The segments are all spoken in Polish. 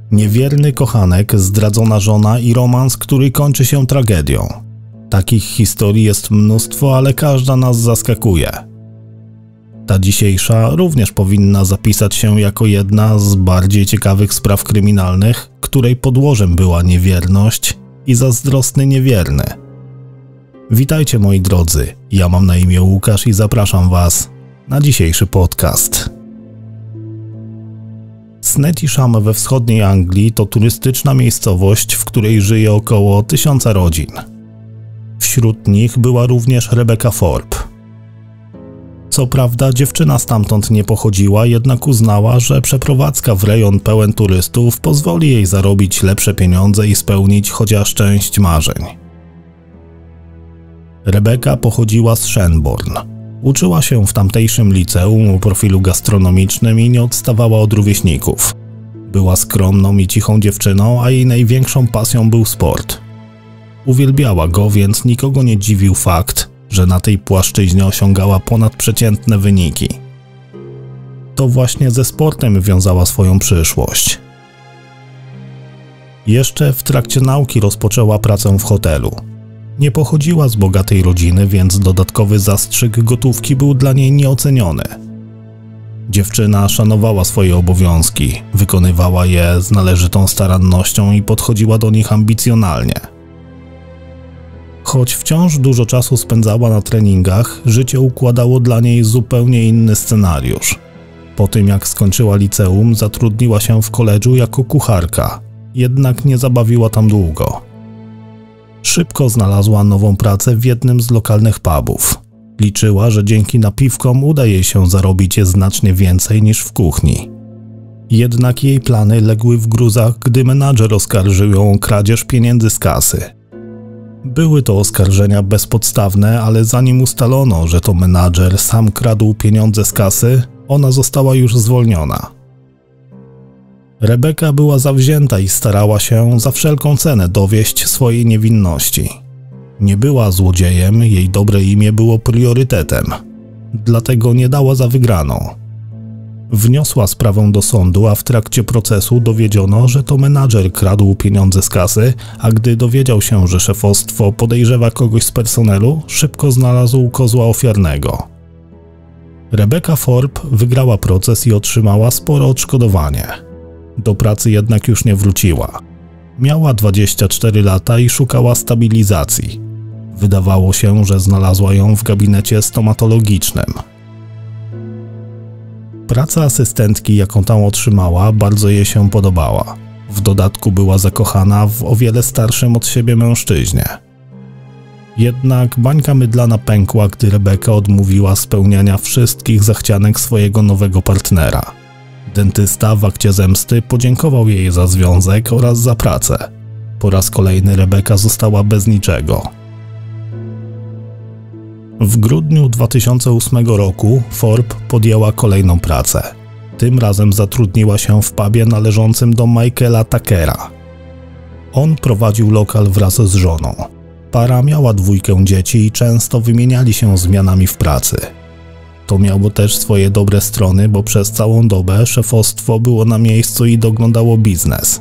Niewierny kochanek, zdradzona żona i romans, który kończy się tragedią. Takich historii jest mnóstwo, ale każda nas zaskakuje. Ta dzisiejsza również powinna zapisać się jako jedna z bardziej ciekawych spraw kryminalnych, której podłożem była niewierność i zazdrosny niewierny. Witajcie moi drodzy, ja mam na imię Łukasz i zapraszam Was na dzisiejszy podcast. Snettisham we wschodniej Anglii to turystyczna miejscowość, w której żyje około 1000 rodzin. Wśród nich była również Rebecca Thorpe. Co prawda dziewczyna stamtąd nie pochodziła, jednak uznała, że przeprowadzka w rejon pełen turystów pozwoli jej zarobić lepsze pieniądze i spełnić chociaż część marzeń. Rebecca pochodziła z Shenbourne. Uczyła się w tamtejszym liceum o profilu gastronomicznym i nie odstawała od rówieśników. Była skromną i cichą dziewczyną, a jej największą pasją był sport. Uwielbiała go, więc nikogo nie dziwił fakt, że na tej płaszczyźnie osiągała ponadprzeciętne wyniki. To właśnie ze sportem wiązała swoją przyszłość. Jeszcze w trakcie nauki rozpoczęła pracę w hotelu. Nie pochodziła z bogatej rodziny, więc dodatkowy zastrzyk gotówki był dla niej nieoceniony. Dziewczyna szanowała swoje obowiązki, wykonywała je z należytą starannością i podchodziła do nich ambicjonalnie. Choć wciąż dużo czasu spędzała na treningach, życie układało dla niej zupełnie inny scenariusz. Po tym jak skończyła liceum, zatrudniła się w koledżu jako kucharka, jednak nie zabawiła tam długo. Szybko znalazła nową pracę w jednym z lokalnych pubów. Liczyła, że dzięki napiwkom uda jej się zarobić je znacznie więcej niż w kuchni. Jednak jej plany legły w gruzach, gdy menadżer oskarżył ją o kradzież pieniędzy z kasy. Były to oskarżenia bezpodstawne, ale zanim ustalono, że to menadżer sam kradł pieniądze z kasy, ona została już zwolniona. Rebecca była zawzięta i starała się za wszelką cenę dowieść swojej niewinności. Nie była złodziejem, jej dobre imię było priorytetem, dlatego nie dała za wygraną. Wniosła sprawę do sądu, a w trakcie procesu dowiedziono, że to menadżer kradł pieniądze z kasy, a gdy dowiedział się, że szefostwo podejrzewa kogoś z personelu, szybko znalazł kozła ofiarnego. Rebecca Thorpe wygrała proces i otrzymała spore odszkodowanie. Do pracy jednak już nie wróciła. Miała 24 lata i szukała stabilizacji. Wydawało się, że znalazła ją w gabinecie stomatologicznym. Praca asystentki, jaką tam otrzymała, bardzo jej się podobała. W dodatku była zakochana w o wiele starszym od siebie mężczyźnie. Jednak bańka mydlana pękła, gdy Rebecca odmówiła spełniania wszystkich zachcianek swojego nowego partnera. Dentysta w akcie zemsty podziękował jej za związek oraz za pracę. Po raz kolejny Rebecca została bez niczego. W grudniu 2008 roku Thorpe podjęła kolejną pracę. Tym razem zatrudniła się w pubie należącym do Michaela Tuckera. On prowadził lokal wraz z żoną. Para miała 2 dzieci i często wymieniali się zmianami w pracy. To miało też swoje dobre strony, bo przez całą dobę szefostwo było na miejscu i doglądało biznes.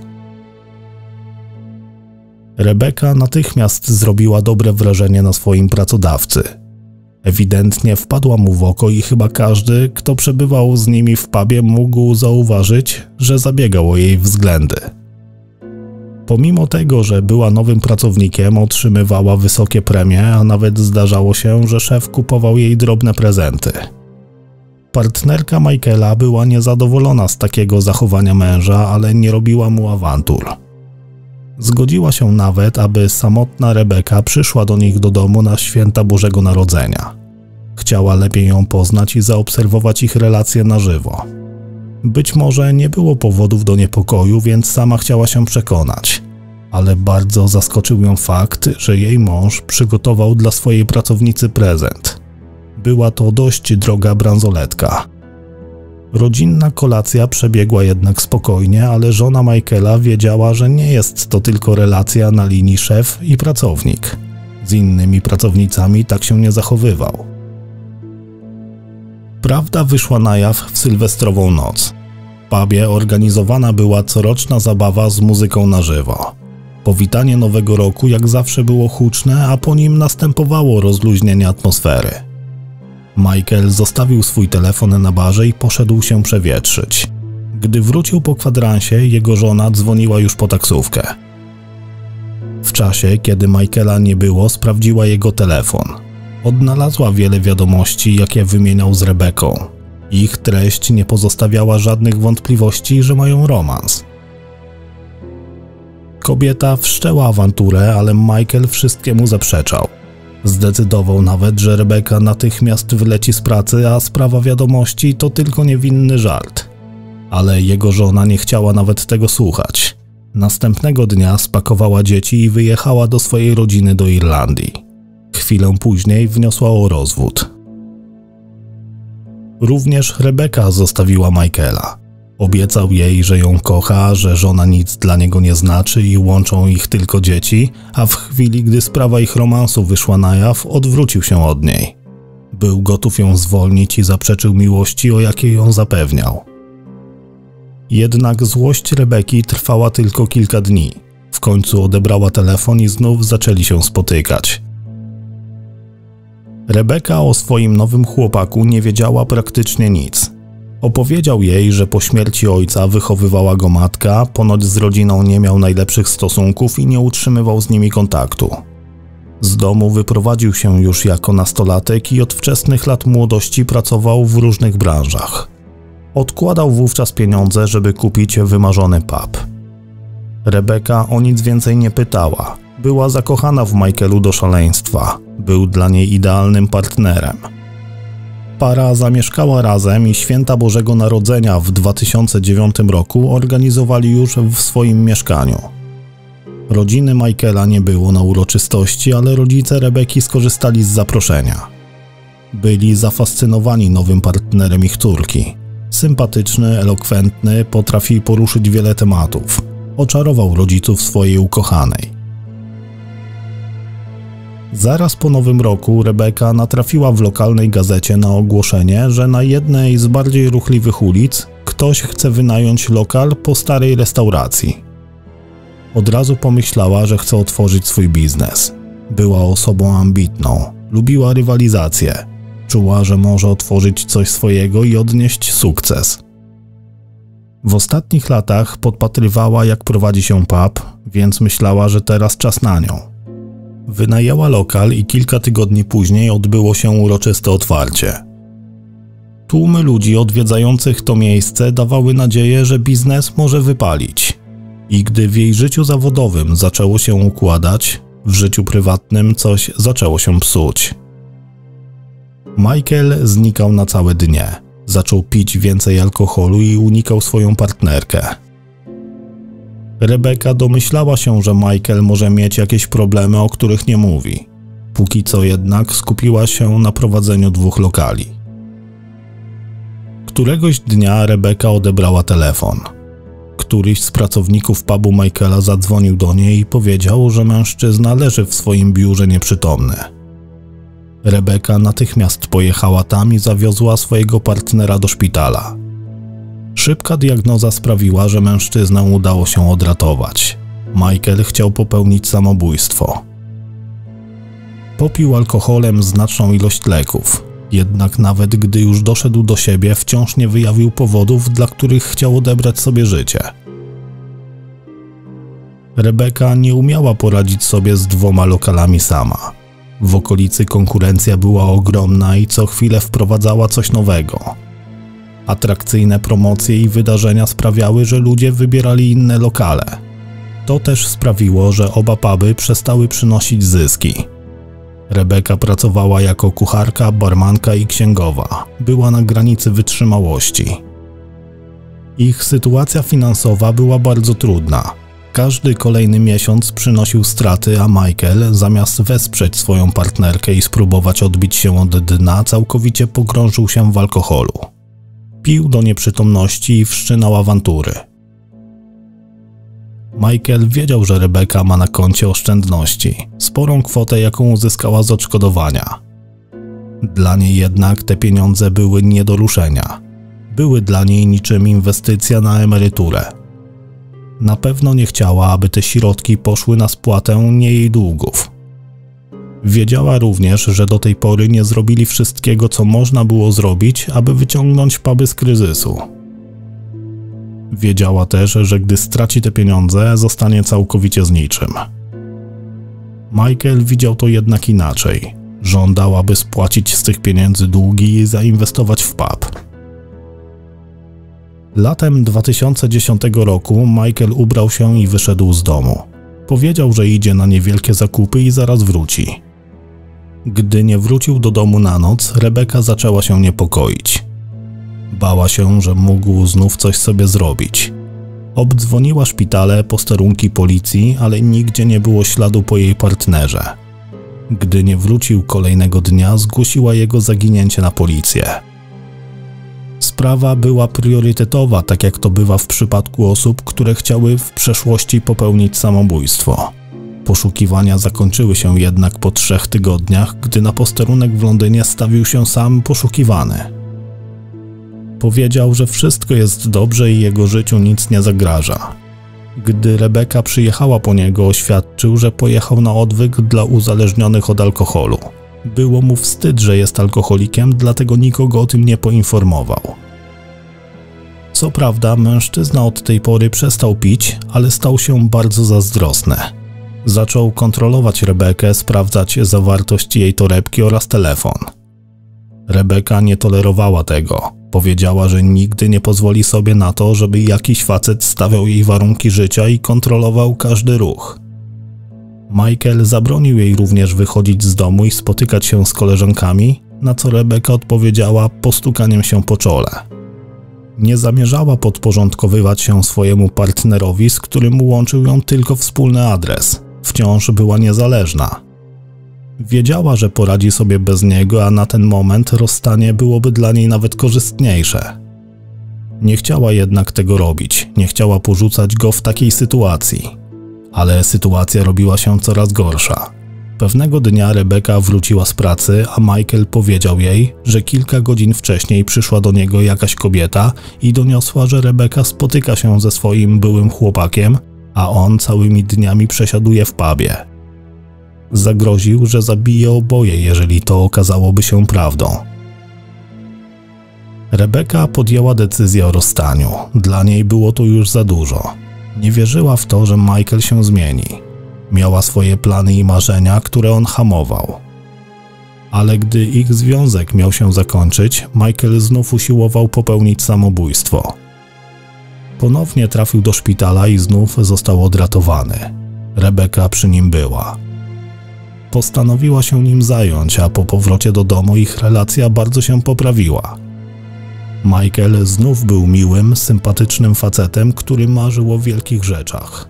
Rebecca natychmiast zrobiła dobre wrażenie na swoim pracodawcy. Ewidentnie wpadła mu w oko i chyba każdy, kto przebywał z nimi w pubie, mógł zauważyć, że zabiegał o jej względy. Pomimo tego, że była nowym pracownikiem, otrzymywała wysokie premie, a nawet zdarzało się, że szef kupował jej drobne prezenty. Partnerka Michaela była niezadowolona z takiego zachowania męża, ale nie robiła mu awantur. Zgodziła się nawet, aby samotna Rebecca przyszła do nich do domu na święta Bożego Narodzenia. Chciała lepiej ją poznać i zaobserwować ich relacje na żywo. Być może nie było powodów do niepokoju, więc sama chciała się przekonać. Ale bardzo zaskoczył ją fakt, że jej mąż przygotował dla swojej pracownicy prezent. Była to dość droga bransoletka. Rodzinna kolacja przebiegła jednak spokojnie, ale żona Michaela wiedziała, że nie jest to tylko relacja na linii szef i pracownik. Z innymi pracownicami tak się nie zachowywał. Prawda wyszła na jaw w sylwestrową noc. pubie organizowana była coroczna zabawa z muzyką na żywo. Powitanie Nowego Roku jak zawsze było huczne, a po nim następowało rozluźnienie atmosfery. Michael zostawił swój telefon na barze i poszedł się przewietrzyć. Gdy wrócił po kwadransie, jego żona dzwoniła już po taksówkę. W czasie, kiedy Michaela nie było, sprawdziła jego telefon. Odnalazła wiele wiadomości, jakie wymieniał z Rebeką. Ich treść nie pozostawiała żadnych wątpliwości, że mają romans. Kobieta wszczęła awanturę, ale Michael wszystkiemu zaprzeczał. Zdecydował nawet, że Rebeka natychmiast wyleci z pracy, a sprawa wiadomości to tylko niewinny żart. Ale jego żona nie chciała nawet tego słuchać. Następnego dnia spakowała dzieci i wyjechała do swojej rodziny do Irlandii. Chwilę później wniosła o rozwód. Również Rebeka zostawiła Michaela. Obiecał jej, że ją kocha, że żona nic dla niego nie znaczy i łączą ich tylko dzieci, a w chwili, gdy sprawa ich romansu wyszła na jaw, odwrócił się od niej. Był gotów ją zwolnić i zaprzeczył miłości, o jakiej ją zapewniał. Jednak złość Rebeki trwała tylko kilka dni. W końcu odebrała telefon i znów zaczęli się spotykać. Rebeka o swoim nowym chłopaku nie wiedziała praktycznie nic. Opowiedział jej, że po śmierci ojca wychowywała go matka, ponoć z rodziną nie miał najlepszych stosunków i nie utrzymywał z nimi kontaktu. Z domu wyprowadził się już jako nastolatek i od wczesnych lat młodości pracował w różnych branżach. Odkładał wówczas pieniądze, żeby kupić wymarzony pub. Rebeka o nic więcej nie pytała. Była zakochana w Michaelu do szaleństwa. Był dla niej idealnym partnerem. Para zamieszkała razem i święta Bożego Narodzenia w 2009 roku organizowali już w swoim mieszkaniu. Rodziny Michaela nie było na uroczystości, ale rodzice Rebeki skorzystali z zaproszenia. Byli zafascynowani nowym partnerem ich córki. Sympatyczny, elokwentny, potrafi poruszyć wiele tematów. Oczarował rodziców swojej ukochanej. Zaraz po Nowym Roku Rebeka natrafiła w lokalnej gazecie na ogłoszenie, że na jednej z bardziej ruchliwych ulic ktoś chce wynająć lokal po starej restauracji. Od razu pomyślała, że chce otworzyć swój biznes. Była osobą ambitną, lubiła rywalizację. Czuła, że może otworzyć coś swojego i odnieść sukces. W ostatnich latach podpatrywała, jak prowadzi się pub, więc myślała, że teraz czas na nią. Wynajęła lokal i kilka tygodni później odbyło się uroczyste otwarcie. Tłumy ludzi odwiedzających to miejsce dawały nadzieję, że biznes może wypalić. I gdy w jej życiu zawodowym zaczęło się układać, w życiu prywatnym coś zaczęło się psuć. Michael znikał na całe dnie. Zaczął pić więcej alkoholu i unikał swoją partnerkę. Rebeka domyślała się, że Michael może mieć jakieś problemy, o których nie mówi. Póki co jednak skupiła się na prowadzeniu 2 lokali. Któregoś dnia Rebeka odebrała telefon. Któryś z pracowników pubu Michaela zadzwonił do niej i powiedział, że mężczyzna leży w swoim biurze nieprzytomny. Rebeka natychmiast pojechała tam i zawiozła swojego partnera do szpitala. Szybka diagnoza sprawiła, że mężczyznę udało się odratować. Michael chciał popełnić samobójstwo. Popił alkoholem znaczną ilość leków, jednak nawet gdy już doszedł do siebie, wciąż nie wyjawił powodów, dla których chciał odebrać sobie życie. Rebeka nie umiała poradzić sobie z 2 lokalami sama. W okolicy konkurencja była ogromna i co chwilę wprowadzała coś nowego. Atrakcyjne promocje i wydarzenia sprawiały, że ludzie wybierali inne lokale. To też sprawiło, że oba puby przestały przynosić zyski. Rebeka pracowała jako kucharka, barmanka i księgowa. Była na granicy wytrzymałości. Ich sytuacja finansowa była bardzo trudna. Każdy kolejny miesiąc przynosił straty, a Michael, zamiast wesprzeć swoją partnerkę i spróbować odbić się od dna, całkowicie pogrążył się w alkoholu. Pił do nieprzytomności i wszczynał awantury. Michael wiedział, że Rebeka ma na koncie oszczędności, sporą kwotę, jaką uzyskała z odszkodowania. Dla niej jednak te pieniądze były nie do ruszenia. były dla niej niczym inwestycja na emeryturę. Na pewno nie chciała, aby te środki poszły na spłatę nie jej długów. Wiedziała również, że do tej pory nie zrobili wszystkiego, co można było zrobić, aby wyciągnąć puby z kryzysu. Wiedziała też, że gdy straci te pieniądze, zostanie całkowicie z niczym. Michael widział to jednak inaczej. Żądał, aby spłacić z tych pieniędzy długi i zainwestować w pub. Latem 2010 roku Michael ubrał się i wyszedł z domu. Powiedział, że idzie na niewielkie zakupy i zaraz wróci. Gdy nie wrócił do domu na noc, Rebeka zaczęła się niepokoić. Bała się, że mógł znów coś sobie zrobić. Obdzwoniła szpitale, posterunki policji, ale nigdzie nie było śladu po jej partnerze. Gdy nie wrócił kolejnego dnia, zgłosiła jego zaginięcie na policję. Sprawa była priorytetowa, tak jak to bywa w przypadku osób, które chciały w przeszłości popełnić samobójstwo. Poszukiwania zakończyły się jednak po 3 tygodniach, gdy na posterunek w Londynie stawił się sam poszukiwany. Powiedział, że wszystko jest dobrze i jego życiu nic nie zagraża. Gdy Rebeka przyjechała po niego, oświadczył, że pojechał na odwyk dla uzależnionych od alkoholu. Było mu wstyd, że jest alkoholikiem, dlatego nikogo o tym nie poinformował. Co prawda, mężczyzna od tej pory przestał pić, ale stał się bardzo zazdrosny. Zaczął kontrolować Rebekę, sprawdzać zawartość jej torebki oraz telefon. Rebeka nie tolerowała tego. Powiedziała, że nigdy nie pozwoli sobie na to, żeby jakiś facet stawiał jej warunki życia i kontrolował każdy ruch. Michael zabronił jej również wychodzić z domu i spotykać się z koleżankami, na co Rebeka odpowiedziała postukaniem się po czole. Nie zamierzała podporządkowywać się swojemu partnerowi, z którym łączył ją tylko wspólny adres. Wciąż była niezależna. Wiedziała, że poradzi sobie bez niego, a na ten moment rozstanie byłoby dla niej nawet korzystniejsze. Nie chciała jednak tego robić, nie chciała porzucać go w takiej sytuacji. Ale sytuacja robiła się coraz gorsza. Pewnego dnia Rebeka wróciła z pracy, a Michael powiedział jej, że kilka godzin wcześniej przyszła do niego jakaś kobieta i doniosła, że Rebeka spotyka się ze swoim byłym chłopakiem, a on całymi dniami przesiaduje w pubie. Zagroził, że zabije oboje, jeżeli to okazałoby się prawdą. Rebeka podjęła decyzję o rozstaniu. Dla niej było to już za dużo. Nie wierzyła w to, że Michael się zmieni. Miała swoje plany i marzenia, które on hamował. Ale gdy ich związek miał się zakończyć, Michael znów usiłował popełnić samobójstwo. Ponownie trafił do szpitala i znów został odratowany. Rebeka przy nim była. Postanowiła się nim zająć, a po powrocie do domu ich relacja bardzo się poprawiła. Michael znów był miłym, sympatycznym facetem, który marzył o wielkich rzeczach.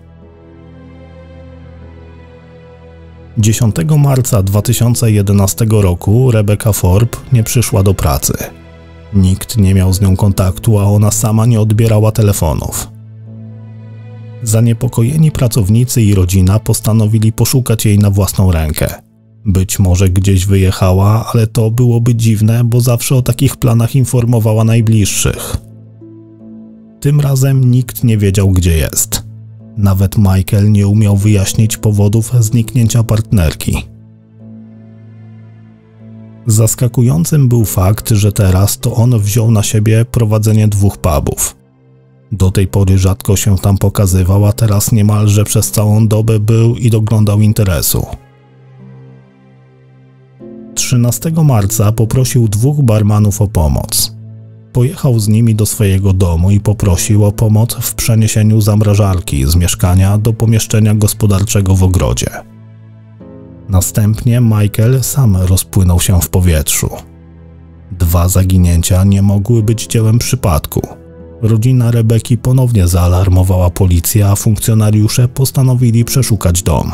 10 marca 2011 roku Rebeka Thorpe nie przyszła do pracy. Nikt nie miał z nią kontaktu, a ona sama nie odbierała telefonów. Zaniepokojeni pracownicy i rodzina postanowili poszukać jej na własną rękę. Być może gdzieś wyjechała, ale to byłoby dziwne, bo zawsze o takich planach informowała najbliższych. Tym razem nikt nie wiedział, gdzie jest. Nawet Michael nie umiał wyjaśnić powodów zniknięcia partnerki. Zaskakującym był fakt, że teraz to on wziął na siebie prowadzenie 2 pubów. Do tej pory rzadko się tam pokazywał, a teraz niemalże przez całą dobę był i doglądał interesu. 13 marca poprosił 2 barmanów o pomoc. Pojechał z nimi do swojego domu i poprosił o pomoc w przeniesieniu zamrażarki z mieszkania do pomieszczenia gospodarczego w ogrodzie. Następnie Michael sam rozpłynął się w powietrzu. 2 zaginięcia nie mogły być dziełem przypadku. Rodzina Rebeki ponownie zaalarmowała policję, a funkcjonariusze postanowili przeszukać dom.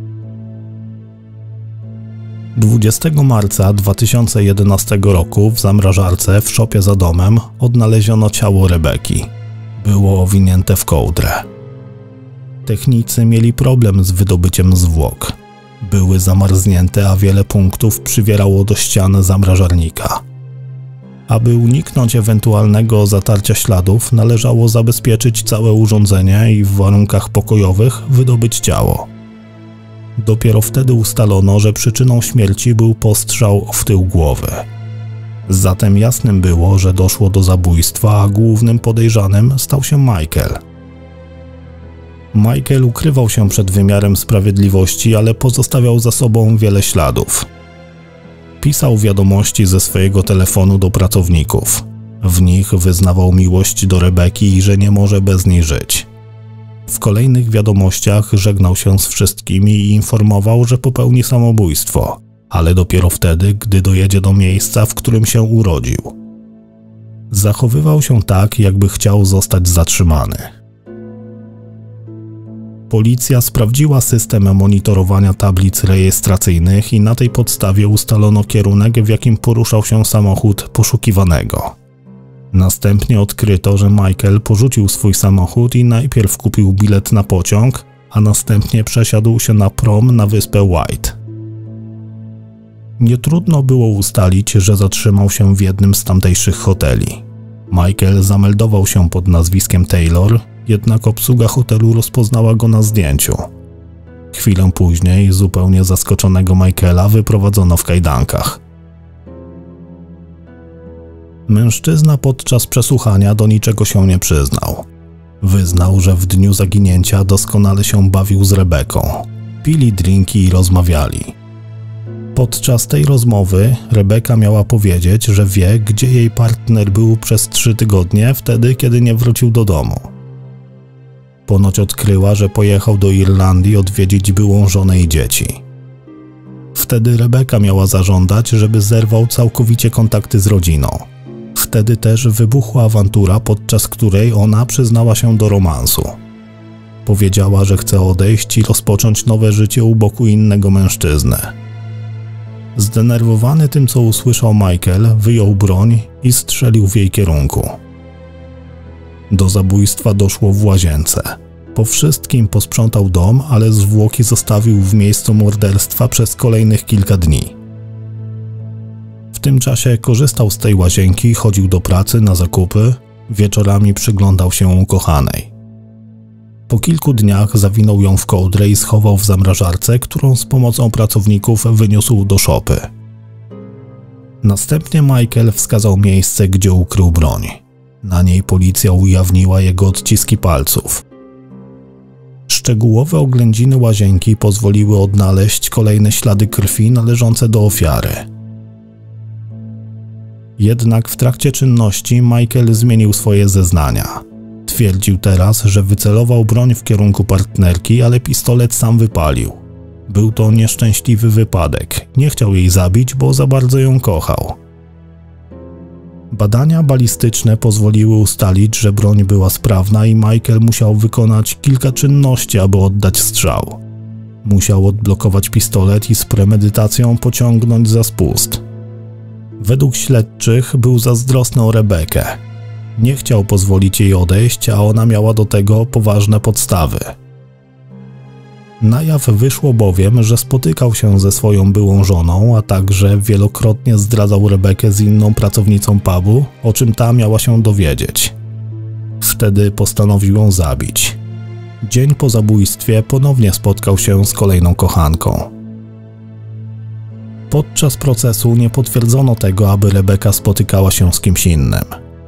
20 marca 2011 roku w zamrażarce w szopie za domem odnaleziono ciało Rebeki. Było owinięte w kołdrę. Technicy mieli problem z wydobyciem zwłok. Były zamarznięte, a wiele punktów przywierało do ścian zamrażarnika. Aby uniknąć ewentualnego zatarcia śladów, należało zabezpieczyć całe urządzenie i w warunkach pokojowych wydobyć ciało. Dopiero wtedy ustalono, że przyczyną śmierci był postrzał w tył głowy. Zatem jasnym było, że doszło do zabójstwa, a głównym podejrzanym stał się Michael. Michael ukrywał się przed wymiarem sprawiedliwości, ale pozostawiał za sobą wiele śladów. Pisał wiadomości ze swojego telefonu do pracowników. W nich wyznawał miłość do Rebeki i że nie może bez niej żyć. W kolejnych wiadomościach żegnał się z wszystkimi i informował, że popełni samobójstwo, ale dopiero wtedy, gdy dojedzie do miejsca, w którym się urodził. Zachowywał się tak, jakby chciał zostać zatrzymany. Policja sprawdziła system monitorowania tablic rejestracyjnych i na tej podstawie ustalono kierunek, w jakim poruszał się samochód poszukiwanego. Następnie odkryto, że Michael porzucił swój samochód i najpierw kupił bilet na pociąg, a następnie przesiadł się na prom na wyspę White. Nie trudno było ustalić, że zatrzymał się w jednym z tamtejszych hoteli. Michael zameldował się pod nazwiskiem Taylor, jednak obsługa hotelu rozpoznała go na zdjęciu. Chwilę później zupełnie zaskoczonego Michaela wyprowadzono w kajdankach. Mężczyzna podczas przesłuchania do niczego się nie przyznał. Wyznał, że w dniu zaginięcia doskonale się bawił z Rebeką. Pili drinki i rozmawiali. Podczas tej rozmowy Rebeka miała powiedzieć, że wie, gdzie jej partner był przez 3 tygodnie, wtedy kiedy nie wrócił do domu. Ponoć odkryła, że pojechał do Irlandii odwiedzić byłą żonę i dzieci. Wtedy Rebeka miała zażądać, żeby zerwał całkowicie kontakty z rodziną. Wtedy też wybuchła awantura, podczas której ona przyznała się do romansu. Powiedziała, że chce odejść i rozpocząć nowe życie u boku innego mężczyzny. Zdenerwowany tym, co usłyszał Michael, wyjął broń i strzelił w jej kierunku. Do zabójstwa doszło w łazience. Po wszystkim posprzątał dom, ale zwłoki zostawił w miejscu morderstwa przez kolejnych kilka dni. W tym czasie korzystał z tej łazienki, chodził do pracy, na zakupy, wieczorami przyglądał się ukochanej. Po kilku dniach zawinął ją w kołdrę i schował w zamrażarce, którą z pomocą pracowników wyniósł do szopy. Następnie Michael wskazał miejsce, gdzie ukrył broń. Na niej policja ujawniła jego odciski palców. Szczegółowe oględziny łazienki pozwoliły odnaleźć kolejne ślady krwi należące do ofiary. Jednak w trakcie czynności Michael zmienił swoje zeznania. Twierdził teraz, że wycelował broń w kierunku partnerki, ale pistolet sam wypalił. Był to nieszczęśliwy wypadek. Nie chciał jej zabić, bo za bardzo ją kochał. Badania balistyczne pozwoliły ustalić, że broń była sprawna i Michael musiał wykonać kilka czynności, aby oddać strzał. Musiał odblokować pistolet i z premedytacją pociągnąć za spust. Według śledczych był zazdrosny o Rebekę. Nie chciał pozwolić jej odejść, a ona miała do tego poważne podstawy. Na jaw wyszło bowiem, że spotykał się ze swoją byłą żoną, a także wielokrotnie zdradzał Rebekę z inną pracownicą pubu, o czym ta miała się dowiedzieć. Wtedy postanowił ją zabić. Dzień po zabójstwie ponownie spotkał się z kolejną kochanką. Podczas procesu nie potwierdzono tego, aby Rebeka spotykała się z kimś innym.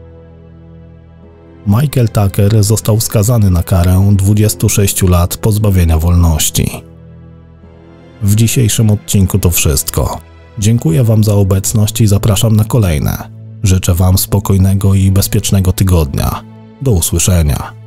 Michael Tucker został skazany na karę 26 lat pozbawienia wolności. W dzisiejszym odcinku to wszystko. Dziękuję Wam za obecność i zapraszam na kolejne. Życzę Wam spokojnego i bezpiecznego tygodnia. Do usłyszenia.